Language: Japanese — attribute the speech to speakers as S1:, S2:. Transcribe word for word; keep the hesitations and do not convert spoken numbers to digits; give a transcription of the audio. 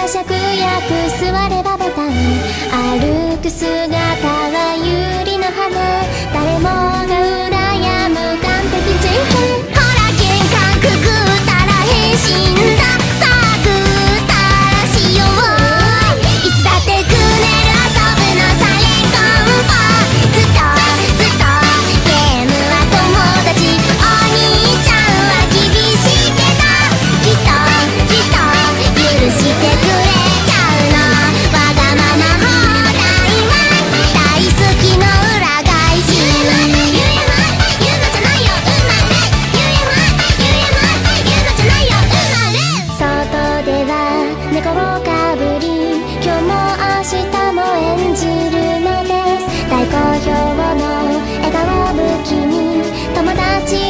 S1: 芍薬座ればボタン、歩く姿は百合の花、誰もが羨む完璧人生。ほら玄関くぐったら変身だ、さあぐったらしよう、いつだってくねる遊ぶのさレコンパ、ずっとずっとゲームは友達、お兄ちゃんは厳しいけどきっときっと許してくれちゃうの、わがまま放題は大好きの裏返し。ゆえまゆえまじゃないようまれ、ゆえまゆえまゆえまじゃないようまれ。外では猫をかぶり、今日も明日も演じるのです。大好評の笑顔武器に友達